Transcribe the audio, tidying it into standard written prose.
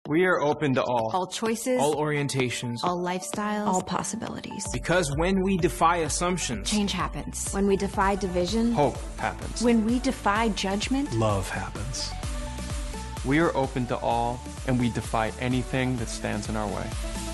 We are open to all choices, all orientations, all lifestyles, all possibilities. Because when we defy assumptions, change happens. When we defy division, hope happens. when we defy judgment, love happens. We are open to all, and we defy anything that stands in our way.